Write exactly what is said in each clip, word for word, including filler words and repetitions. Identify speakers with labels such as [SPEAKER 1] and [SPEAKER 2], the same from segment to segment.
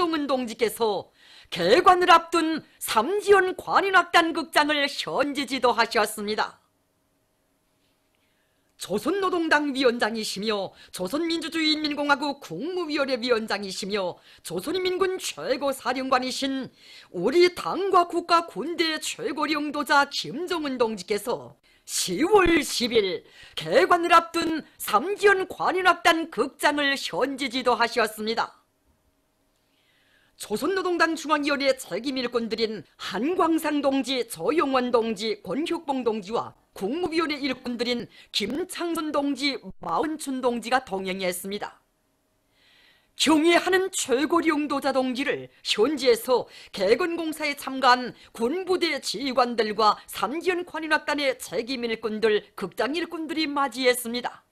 [SPEAKER 1] 김정은 동지께서 개관을 앞둔 삼지연 관현악단 극장을 현지 지도하셨습니다. 조선노동당 위원장이시며 조선민주주의인민공화국 국무위원회 위원장이시며 조선인민군 최고사령관이신 우리 당과 국가 군대의 최고領導자 김정은 동지께서 시월 십일 개관을 앞둔 삼지연 관현악단 극장을 현지 지도하셨습니다. 조선노동당 중앙위원회 책임 일꾼들인 한광상 동지, 조용원 동지, 권혁봉 동지와 국무위원회 일꾼들인 김창선 동지, 마은춘 동지가 동행했습니다. 경애하는 최고領導자 동지를 현지에서 개건공사에 참가한 군부대 지휘관들과 삼지연 관현악단의 책임 일꾼들, 극장 일꾼들이 맞이했습니다.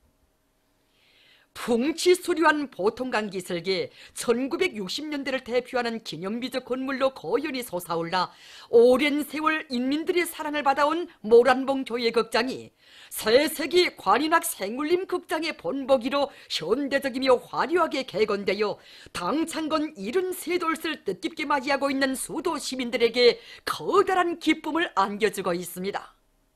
[SPEAKER 1] 풍치수려한 보통강 기슭에 천구백육십 년대를 대표하는 기념비적 건물로 거연히 솟아올라 오랜 세월 인민들의 사랑을 받아온 모란봉 교회극장이 새세기 관현악 생울림 극장의 본보기로 현대적이며 화려하게 개건되어 당창건 칠십삼 돌을 뜻깊게 맞이하고 있는 수도 시민들에게 커다란 기쁨을 안겨주고 있습니다.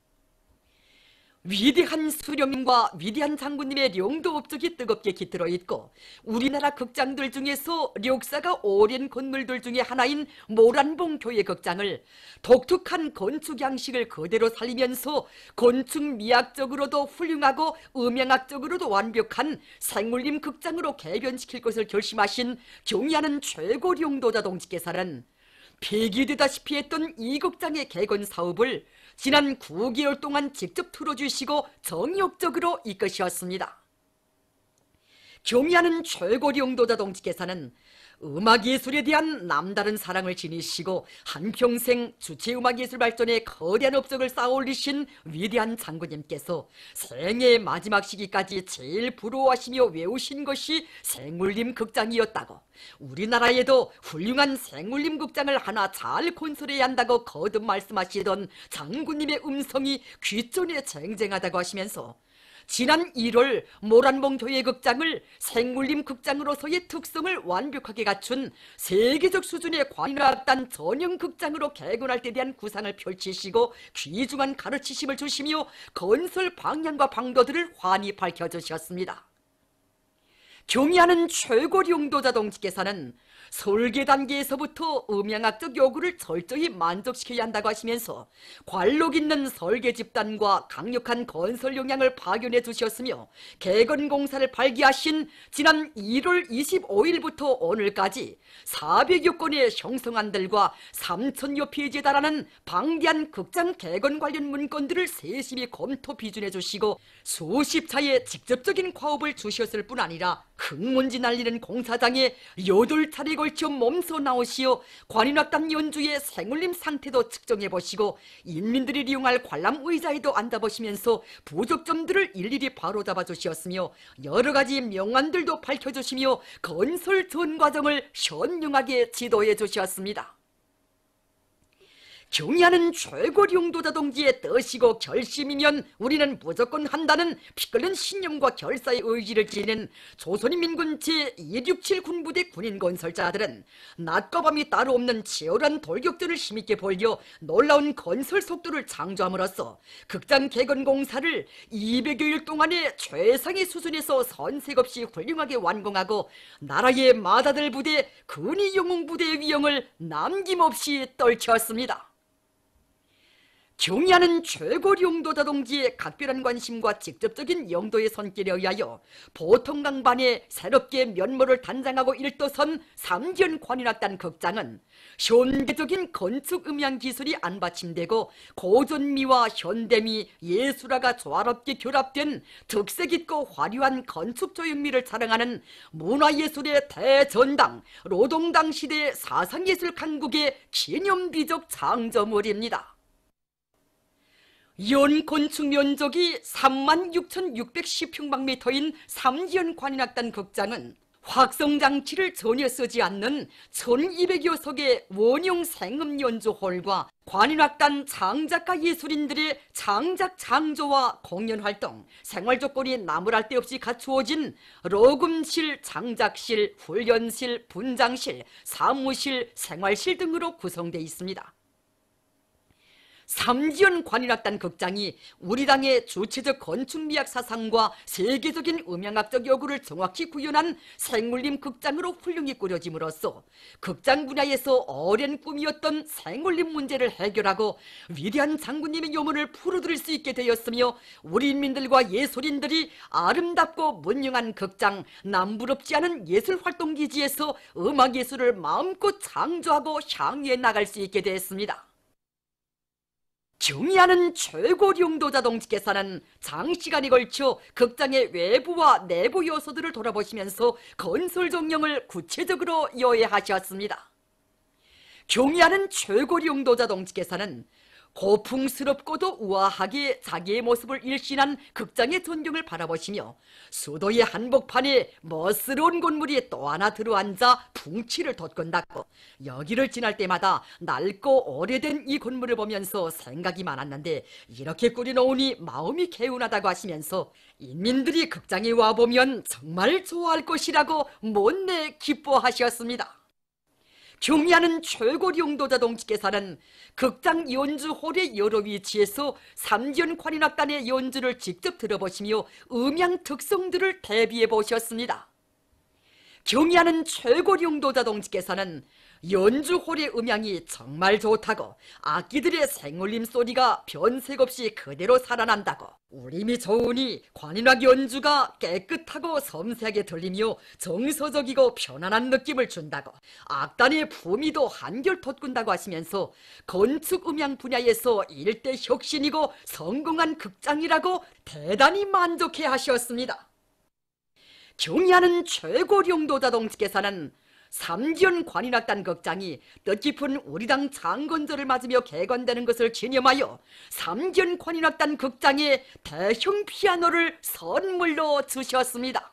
[SPEAKER 1] 위대한 수령님과 위대한 장군님의 령도 업적이 뜨겁게 깃들어 있고 우리나라 극장들 중에서 역사가 오랜 건물들 중에 하나인 모란봉 교회 극장을 독특한 건축 양식을 그대로 살리면서 건축 미학적으로도 훌륭하고 음향학적으로도 완벽한 생울림 극장으로 개변시킬 것을 결심하신 경의하는 최고領導자 동지께서는 폐기되다시피 했던 이 극장의 개건 사업을 지난 구 개월 동안 직접 틀어주시고 정력적으로 이끄셨습니다. 경의하는 최고領導자 동지께서는 음악예술에 대한 남다른 사랑을 지니시고 한평생 주체음악예술 발전에 거대한 업적을 쌓아올리신 위대한 장군님께서 생애 마지막 시기까지 제일 부러워하시며 외우신 것이 생울림 극장이었다고, 우리나라에도 훌륭한 생울림 극장을 하나 잘 건설해야 한다고 거듭 말씀하시던 장군님의 음성이 귀전에 쟁쟁하다고 하시면서 지난 일월 모란봉 교회 극장을 생울림 극장으로서의 특성을 완벽하게 갖춘 세계적 수준의 관현악단 전용 극장으로 개건할 때 대한 구상을 펼치시고 귀중한 가르치심을 주시며 건설 방향과 방도들을 환히 밝혀주셨습니다. 경의하는 최고領導자 동지께서는 설계 단계에서부터 음향학적 요구를 철저히 만족시켜야 한다고 하시면서 관록 있는 설계 집단과 강력한 건설 역량을 파견해 주셨으며 개건공사를 발기하신 지난 일월 이십오일부터 오늘까지 사백여 건의 형성안들과 삼천여 페이지에 달하는 방대한 극장 개건 관련 문건들을 세심히 검토 비준해 주시고 수십 차례 직접적인 과업을 주셨을 뿐 아니라 흙먼지 날리는 공사장에 여덟 차례 걸쳐 몸소 나오시어 관현악단 연주의 생울림 상태도 측정해보시고 인민들이 이용할 관람 의자에도 앉아보시면서 부족점들을 일일이 바로잡아 주시었으며 여러가지 명안들도 밝혀주시며 건설 전 과정을 현명하게 지도해 주셨습니다. 경의하는 최고領導자 동지의 뜻이고 결심이면 우리는 무조건 한다는 피 끓는 신념과 결사의 의지를 지닌 조선인민군 제이백육십칠 군부대 군인 건설자들은 낮과 밤이 따로 없는 치열한 돌격전을 힘있게 벌여 놀라운 건설 속도를 창조함으로써 극장 개건 공사를 이백여 일 동안의 최상의 수준에서 선색 없이 훌륭하게 완공하고 나라의 마다들 부대 근위 영웅 부대의 위용을 남김없이 떨쳤습니다. 경의하는 최고領導자 동지의 각별한 관심과 직접적인 영도의 손길에 의하여 보통강반에 새롭게 면모를 단장하고 일떠선 삼지연 관현악단 극장은 현대적인 건축 음향 기술이 안받침되고 고전미와 현대미, 예술화가 조화롭게 결합된 특색 있고 화려한 건축 조형미를 자랑하는 문화예술의 대전당, 노동당 시대의 사상예술 강국의 기념비적 창조물입니다. 연 건축 면적이 삼만 육천육백십 평방미터인 삼지연 관현악단 극장은 확성장치를 전혀 쓰지 않는 천이백여 석의 원형 생음 연주홀과 관현악단 장작가 예술인들의 장작 창조와 공연 활동, 생활 조건이 나무랄 데 없이 갖추어진 로금실, 장작실, 훈련실, 분장실, 사무실, 생활실 등으로 구성되어 있습니다. 삼지연 관현악단 극장이 우리 당의 주체적 건축미학 사상과 세계적인 음향학적 요구를 정확히 구현한 생울림 극장으로 훌륭히 꾸려짐으로써 극장 분야에서 오랜 꿈이었던 생울림 문제를 해결하고 위대한 장군님의 요문을 풀어드릴 수 있게 되었으며, 우리 인민들과 예술인들이 아름답고 문명한 극장, 남부럽지 않은 예술활동기지에서 음악예술을 마음껏 창조하고 향유해 나갈 수 있게 되었습니다. 경의하는 최고령도 자동직께서는 장시간에 걸쳐 극장의 외부와 내부 요소들을 돌아보시면서 건설 정령을 구체적으로 요해하셨습니다. 경의하는 최고령도 자동직께서는 고풍스럽고도 우아하게 자기의 모습을 일신한 극장의 전경을 바라보시며 수도의 한복판에 멋스러운 건물이 또 하나 들어앉아 풍치를 돋군다고 여기를 지날 때마다 낡고 오래된 이 건물을 보면서 생각이 많았는데 이렇게 꾸려놓으니 마음이 개운하다고 하시면서 인민들이 극장에 와보면 정말 좋아할 것이라고 못내 기뻐하셨습니다. 경의하는 최고령도 자동직께서는 극장 연주홀의 여러 위치에서 삼지연 관현악단의 연주를 직접 들어보시며 음향 특성들을 대비해 보셨습니다. 경의하는 최고령도 자동직께서는 연주홀의 음향이 정말 좋다고, 악기들의 생울림 소리가 변색 없이 그대로 살아난다고, 울림이 좋으니 관현악 연주가 깨끗하고 섬세하게 들리며 정서적이고 편안한 느낌을 준다고, 악단의 품위도 한결 돋군다고 하시면서 건축 음향 분야에서 일대 혁신이고 성공한 극장이라고 대단히 만족해 하셨습니다. 경의하는 최고령도 자동직께서는 삼지연 관현악단 극장이 뜻깊은 우리 당 장건절을 맞으며 개관되는 것을 기념하여 삼지연 관현악단 극장에 대형 피아노를 선물로 주셨습니다.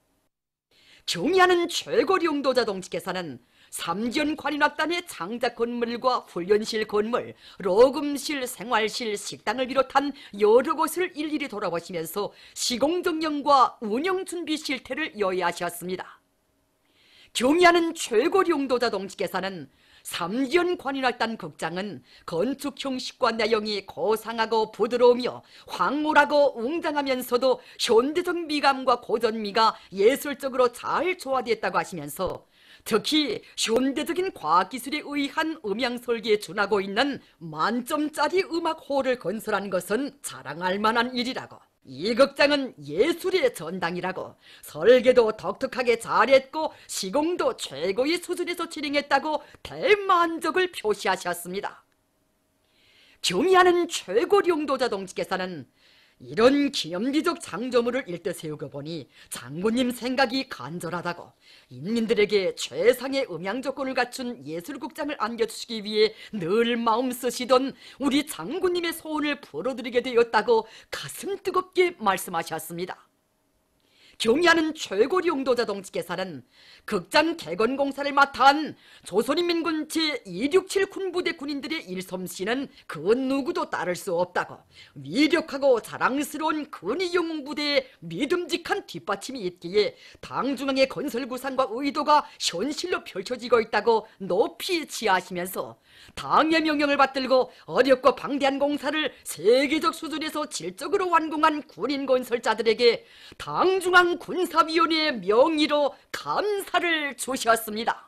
[SPEAKER 1] 경의하는 최고령도 자동직께서는 삼지연 관현악단의 장작 건물과 훈련실 건물, 로금실, 생활실, 식당을 비롯한 여러 곳을 일일이 돌아보시면서 시공정령과 운영준비 실태를 요해하셨습니다. 경의하는 최고령도 자동직께서는 삼지연 관현악단 극장은 건축 형식과 내용이 고상하고 부드러우며 황홀하고 웅장하면서도 현대적 미감과 고전미가 예술적으로 잘 조화되었다고 하시면서 특히 현대적인 과학기술에 의한 음향 설계에 준하고 있는 만점짜리 음악홀을 건설한 것은 자랑할 만한 일이라고, 이 극장은 예술의 전당이라고, 설계도 독특하게 잘했고 시공도 최고의 수준에서 진행했다고 대만족을 표시하셨습니다. 경의하는 최고령도 자동직께서는 이런 기념비적 장조물을 일대 세우고 보니 장군님 생각이 간절하다고, 인민들에게 최상의 음향 조건을 갖춘 예술극장을 안겨주시기 위해 늘 마음 쓰시던 우리 장군님의 소원을 풀어드리게 되었다고 가슴 뜨겁게 말씀하셨습니다. 경의하는 최고령도 자동직께서는 극장 개건 공사를 맡아한 조선인민군 제이백육십칠 군부대 군인들의 일솜씨는 그 누구도 따를 수 없다고, 위력하고 자랑스러운 근위영웅부대의 믿음직한 뒷받침이 있기에 당중앙의 건설 구상과 의도가 현실로 펼쳐지고 있다고 높이 지하하시면서 당의 명령을 받들고 어렵고 방대한 공사를 세계적 수준에서 질적으로 완공한 군인 건설자들에게 당중앙 군사위원회의 명의로 감사를 주셨습니다.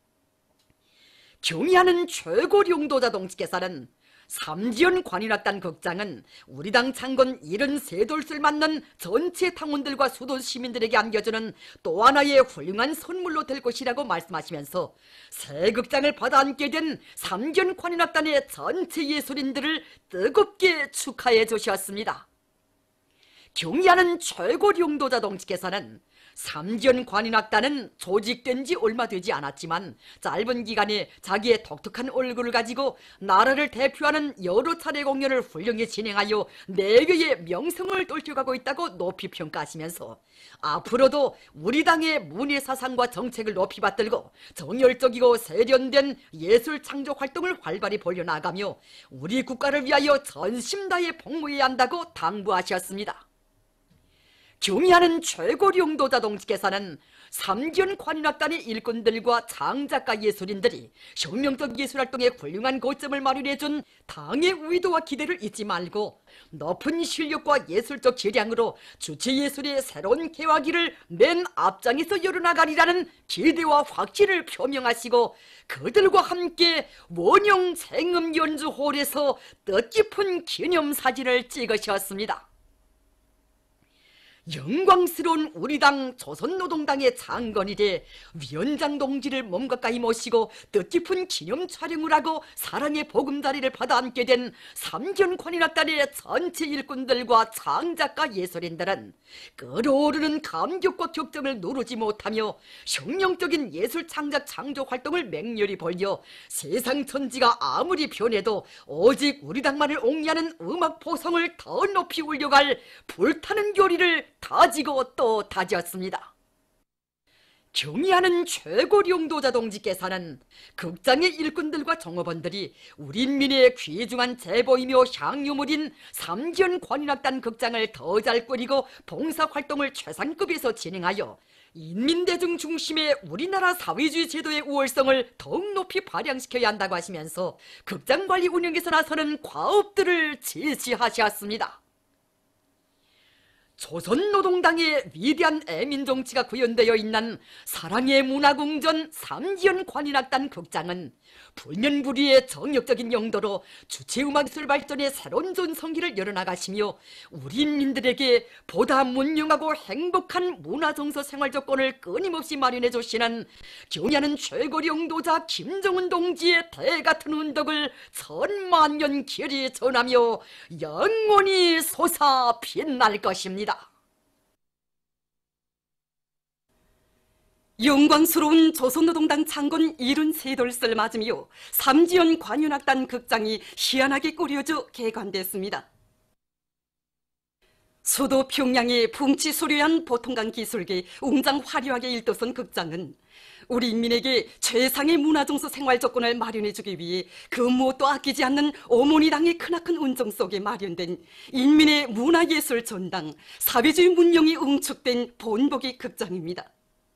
[SPEAKER 1] 경의하는 최고령도 자동직께서는 삼지연 관현악단 극장은 우리 당 창건 칠십삼 돌수를 맞는 전체 당원들과 수도 시민들에게 안겨주는 또 하나의 훌륭한 선물로 될 것이라고 말씀하시면서 새 극장을 받아안게 된 삼지연 관현악단의 전체 예술인들을 뜨겁게 축하해 주셨습니다. 경의하는 최고령도 자동직께서는 삼지연 관현악단은 조직된 지 얼마 되지 않았지만 짧은 기간에 자기의 독특한 얼굴을 가지고 나라를 대표하는 여러 차례 공연을 훌륭히 진행하여 내외의 명성을 떨쳐가고 있다고 높이 평가하시면서 앞으로도 우리 당의 문예사상과 정책을 높이 받들고 정열적이고 세련된 예술 창조 활동을 활발히 벌여나가며 우리 국가를 위하여 전심다해 복무해야 한다고 당부하셨습니다. 경의하는 최고리 용도자 동지께서는 삼지연 관현악단의 일꾼들과 장작가 예술인들이 혁명적 예술활동에 훌륭한 거점을 마련해준 당의 의도와 기대를 잊지 말고 높은 실력과 예술적 재량으로 주체예술의 새로운 개화기를 맨 앞장에서 열어나가리라는 기대와 확신을 표명하시고 그들과 함께 원형 생음연주홀에서 뜻깊은 기념사진을 찍으셨습니다. 영광스러운 우리 당 조선노동당의 장건이 돼 위원장 동지를 몸 가까이 모시고 뜻깊은 기념 촬영을 하고 사랑의 보금자리를 받아 앉게 된 삼지연 관현악단의 전체 일꾼들과 장작가 예술인들은 끓어오르는 감격과 격정을 누르지 못하며 혁명적인 예술 창작 창조 활동을 맹렬히 벌여 세상 천지가 아무리 변해도 오직 우리 당만을 옹리하는 음악 포성을 더 높이 올려갈 불타는 교리를 다지고 또 다졌습니다. 경의하는 최고리 용도자 동지께서는 극장의 일꾼들과 종업원들이 우리 인민의 귀중한 제보이며 향유물인 삼지연 관현악단 극장을 더 잘 꾸리고 봉사활동을 최상급에서 진행하여 인민대중 중심의 우리나라 사회주의 제도의 우월성을 더욱 높이 발扬시켜야 한다고 하시면서 극장관리 운영에서 나서는 과업들을 지시하셨습니다. 조선노동당의 위대한 애민정치가 구현되어 있는 사랑의 문화궁전 삼지연 관현악단 극장은 불면불위의 정역적인 용도로 주체음악예술 발전의 새로운 전성기를 열어나가시며 우리 인민들에게 보다 문명하고 행복한 문화정서 생활 조건을 끊임없이 마련해 주시는 경의하는 최고리 용도자 김정은 동지의 대같은 운덕을 천만년 길이 전하며 영원히 솟아 빛날 것입니다.
[SPEAKER 2] 영광스러운 조선노동당 창건 칠십삼 돌을 맞으며 삼지연 관현악단 극장이 희한하게 꾸려져 개관됐습니다. 수도 평양의 풍치수려한 보통강 기술계 웅장 화려하게 일도선 극장은 우리 인민에게 최상의 문화정서 생활 조건을 마련해주기 위해 그 무엇도 아끼지 않는 어머니 당의 크나큰 운정 속에 마련된 인민의 문화예술 전당, 사회주의 문명이 응축된 본보기 극장입니다.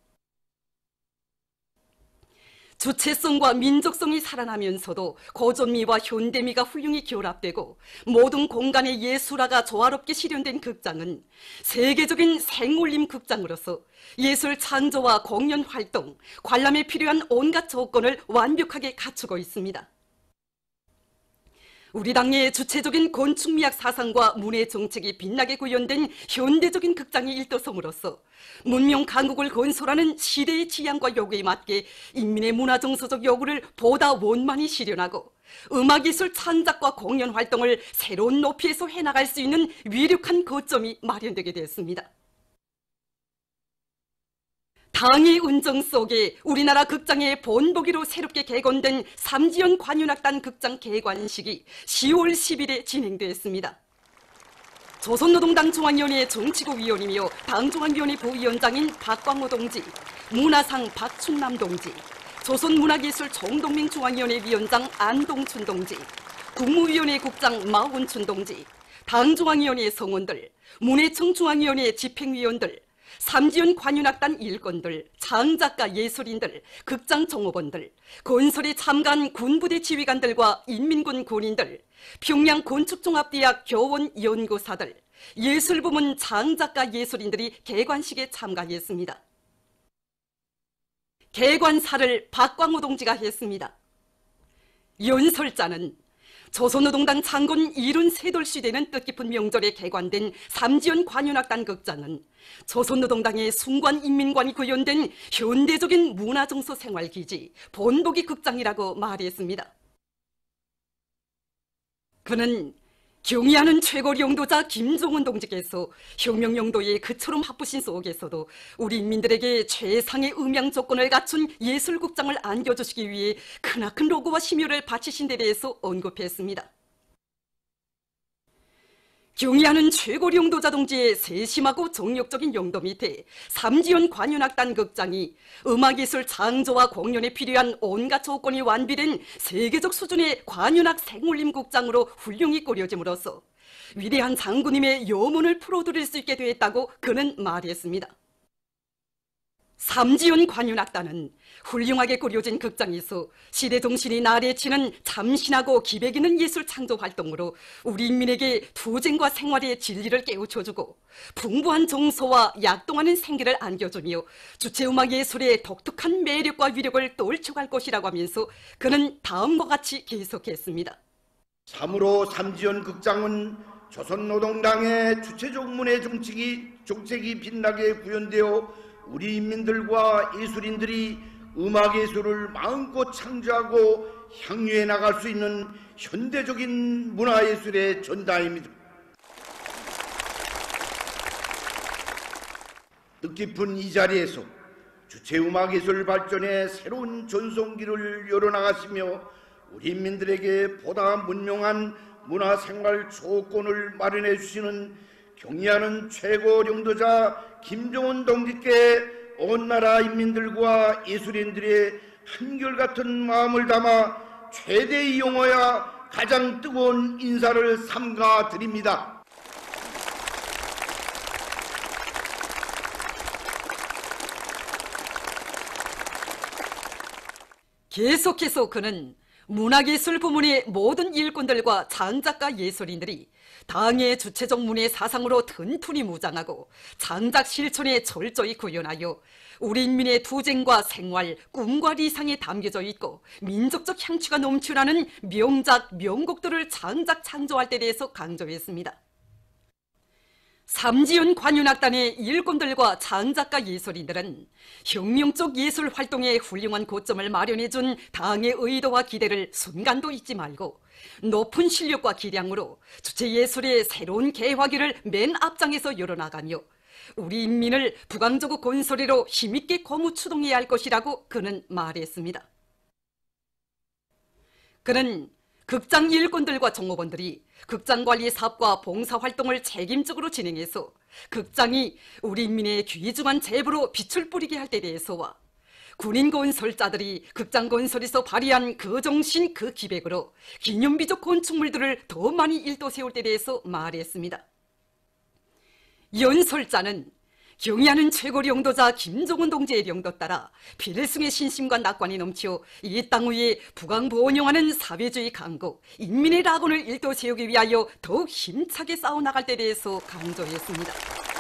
[SPEAKER 2] 주체성과 민족성이 살아나면서도 고전미와 현대미가 훌륭히 결합되고 모든 공간의 예술화가 조화롭게 실현된 극장은 세계적인 생울림 극장으로서 예술 창조와 공연 활동, 관람에 필요한 온갖 조건을 완벽하게 갖추고 있습니다. 우리 당의 주체적인 건축미학 사상과 문예 정책이 빛나게 구현된 현대적인 극장의 일도성으로서 문명 강국을 건설하는 시대의 취향과 요구에 맞게 인민의 문화정서적 요구를 보다 원만히 실현하고 음악예술 창작과 공연 활동을 새로운 높이에서 해나갈 수 있는 위력한 거점이 마련되게 되었습니다. 당의 운정 속에 우리나라 극장의 본보기로 새롭게 개건된 삼지연 관현악단 극장 개관식이 시월 십일에 진행되었습니다. 조선노동당 중앙위원회 정치국 위원이며 당중앙위원회 부위원장인 박광호 동지, 문화상 박춘남 동지, 조선문화예술 총동맹 중앙위원회 위원장 안동춘 동지, 국무위원회 국장 마원춘 동지, 당중앙위원회 성원들, 문해청 중앙위원회 집행위원들, 삼지연 관현악단 일꾼들, 장작가 예술인들, 극장 종업원들, 건설에 참가한 군부대 지휘관들과 인민군 군인들, 평양 건축종합대학 교원 연구사들, 예술부문 장작가 예술인들이 개관식에 참가했습니다. 개관사를 박광호 동지가 했습니다. 연설자는 조선노동당 창건 칠십삼 돌 시대는 뜻깊은 명절에 개관된 삼지연 관현악단 극장은 조선노동당의 숭관인민관이 구현된 현대적인 문화정서 생활기지 본보기 극장이라고 말했습니다. 그는 경의하는 최고 용도자 김종은 동지께서 혁명 용도에 그처럼 바쁘신 속에서도 우리 인민들에게 최상의 음향 조건을 갖춘 예술국장을 안겨주시기 위해 크나큰 노고와 심혈을 바치신 데 대해서 언급했습니다. 경의하는 최고 용도자 동지의 세심하고 정력적인 용도 밑에 삼지연 관현악단 극장이 음악예술 창조와 공연에 필요한 온갖 조건이 완비된 세계적 수준의 관현악 생울림 극장으로 훌륭히 꾸려짐으로써 위대한 장군님의 염원을 풀어드릴 수 있게 되었다고 그는 말했습니다. 삼지연 관현악단은 훌륭하게 꾸려진 극장에서 시대 정신이 나래치는 참신하고 기백 있는 예술 창조 활동으로 우리 인민에게 투쟁과 생활의 진리를 깨우쳐주고 풍부한 정서와 약동하는 생기를 안겨주며 주체음악 예술의 독특한 매력과 위력을 떨쳐갈 것이라고 하면서 그는 다음과 같이 계속했습니다.
[SPEAKER 3] 참으로 삼지연 극장은 조선노동당의 주체적 문화 정책이, 정책이 빛나게 구현되어 우리 인민들과 예술인들이 음악예술을 마음껏 창조하고 향유해 나갈 수 있는 현대적인 문화예술의 전당입니다. 뜻깊은 이 자리에서 주체음악예술 발전의 새로운 전성기를 열어나가시며 우리 인민들에게 보다 문명한 문화생활 조건을 마련해 주시는 경의하는 최고領導者 김정은 동지께 온 나라 인민들과 예술인들의 한결같은 마음을 담아 최대의 용어야 가장 뜨거운 인사를 삼가 드립니다.
[SPEAKER 2] 계속해서 그는 문학예술 부문의 모든 일꾼들과 장작가 예술인들이 당의 주체적 문의 사상으로 튼튼히 무장하고 장작 실천에 철저히 구현하여 우리 인민의 투쟁과 생활, 꿈과理想에 담겨져 있고 민족적 향취가 넘쳐나는 명작, 명곡들을 장작 창조할 때 대해서 강조했습니다. 삼지연 관현악단의 일꾼들과 장작가 예술인들은 혁명적 예술 활동에 훌륭한 고점을 마련해준 당의 의도와 기대를 순간도 잊지 말고 높은 실력과 기량으로 주체예술의 새로운 개화기를 맨 앞장에서 열어나가며 우리 인민을 부강적 건설으로 힘있게 고무 추동해야 할 것이라고 그는 말했습니다. 그는 극장 일꾼들과 종업원들이 극장관리 사업과 봉사활동을 책임적으로 진행해서 극장이 우리 인민의 귀중한 재부로 빛을 뿌리게 할 때 대해서와 군인 건설자들이 극장 건설에서 발휘한 그 정신 그 기백으로 기념비적 건축물들을 더 많이 일도 세울 때 대해서 말했습니다. 연설자는 경의하는 최고領導者 김종은 동지의 명도 따라 필승의 신심과 낙관이 넘쳐 이 땅 위에 부강부원용하는 사회주의 강국, 인민의 낙원을 일도 세우기 위하여 더욱 힘차게 싸워나갈 때 대해서 강조했습니다.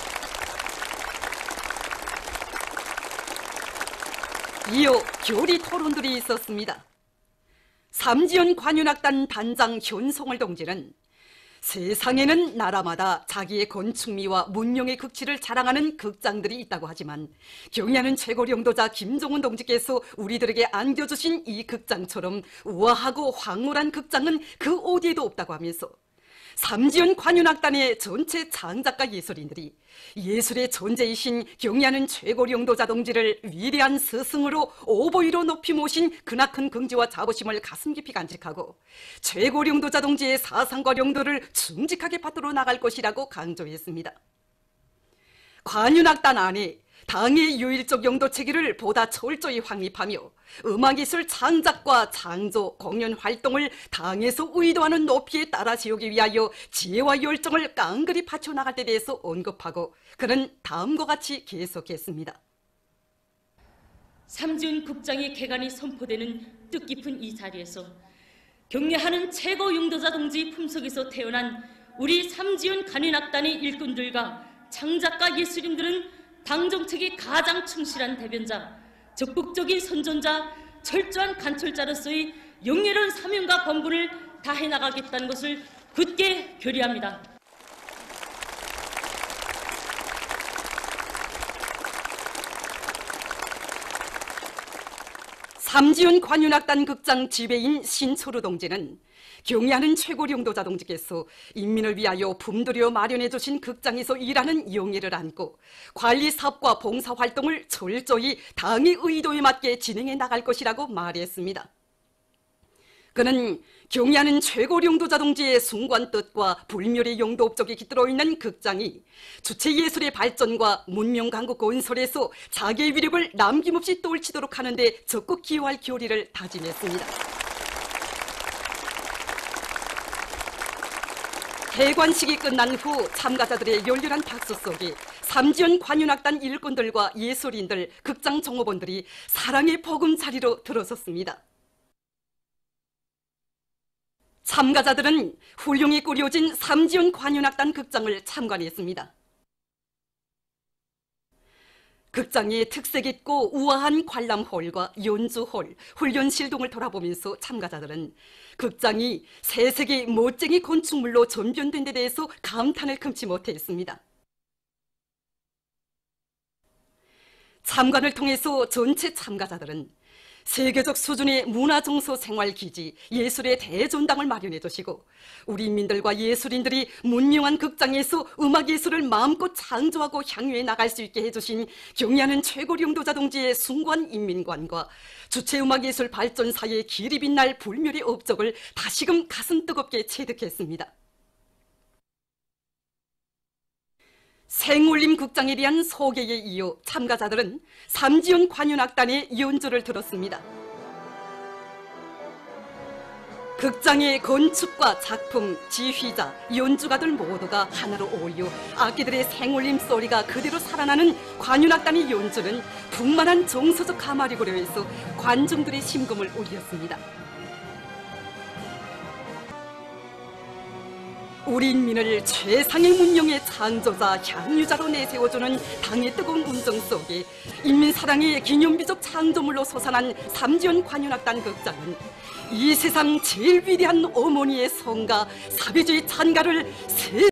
[SPEAKER 2] 이어 교리 토론들이 있었습니다. 삼지연 관현악단 단장 현송월 동지는 세상에는 나라마다 자기의 건축미와 문명의 극치를 자랑하는 극장들이 있다고 하지만 경의하는 최고領導者 김종은 동지께서 우리들에게 안겨주신 이 극장처럼 우아하고 황홀한 극장은 그 어디에도 없다고 하면서 삼지연 관현악단의 전체 장작가 예술인들이 예술의 존재이신 경의하는 최고領導者 동지를 위대한 스승으로 오보이로 높이 모신 크나큰 긍지와 자부심을 가슴 깊이 간직하고 최고領導者 동지의 사상과 용도를 충직하게 받들어 나갈 것이라고 강조했습니다. 관현악단 안에 당의 유일적 용도 체계를 보다 철저히 확립하며 음악예술 창작과 창조, 공연 활동을 당에서 의도하는 높이에 따라 세우기 위하여 지혜와 열정을 깡그리 바쳐나갈 때 대해서 언급하고 그는 다음과 같이 계속했습니다.
[SPEAKER 4] 삼지연 극장의 개관이 선포되는 뜻깊은 이 자리에서 경례하는 최고領導者 동지 품속에서 태어난 우리 삼지연 관현악단의 일꾼들과 창작가 예술인들은 당 정책이 가장 충실한 대변자, 적극적인 선전자, 철저한 관철자로서의 영예로운 사명과 본분을 다해 나가겠다는 것을 굳게 결의합니다.
[SPEAKER 2] 삼지연 관윤악단 극장 지배인 신초루 동지는 경애하는 최고領導자 동지께서 인민을 위하여 품들여 마련해 주신 극장에서 일하는 용의를 안고 관리 사업과 봉사 활동을 철저히 당의 의도에 맞게 진행해 나갈 것이라고 말했습니다. 그는 경애하는 최고領導자 동지의 숭고한 뜻과 불멸의 용도 업적이 깃들어 있는 극장이 주체 예술의 발전과 문명 강국 건설에서 자기의 위력을 남김없이 떨치도록 하는데 적극 기여할 결의를 다짐했습니다. 대관식이 끝난 후 참가자들의 열렬한 박수 속에 삼지연 관윤악단 일꾼들과 예술인들, 극장 종업원들이 사랑의 보금자리로 들어섰습니다. 참가자들은 훌륭히 꾸려진 삼지연 관윤악단 극장을 참관했습니다. 극장의 특색 있고 우아한 관람홀과 연주홀, 훈련실 등을 돌아보면서 참가자들은 극장이 세세기 멋쟁이 건축물로 전변된 데 대해서 감탄을 금치 못했습니다. 참관을 통해서 전체 참가자들은 세계적 수준의 문화정서 생활기지, 예술의 대전당을 마련해 주시고 우리 인민들과 예술인들이 문명한 극장에서 음악예술을 마음껏 창조하고 향유해 나갈 수 있게 해주신 경애하는 최고領導자 동지의 숭고한 인민관과 주체음악예술 발전사의 길이 빛날 불멸의 업적을 다시금 가슴 뜨겁게 체득했습니다. 생울림 극장에 대한 소개에 이어 참가자들은 삼지연 관윤악단의 연주를 들었습니다. 극장의 건축과 작품, 지휘자, 연주가들 모두가 하나로 어울려 악기들의 생울림 소리가 그대로 살아나는 관윤악단의 연주는 풍만한 정서적 감화를 고려해서 관중들의 심금을 울렸습니다. 우리 인민을 최상의 문명의 창조자, 향유자로 내세워주는 당의 뜨거운 운정 속에 인민사랑의 기념비적 창조물로 솟아난 삼지연 관윤악단 극장은 이 세상 제일 위대한 어머니의 성가 사비주의 찬가를 세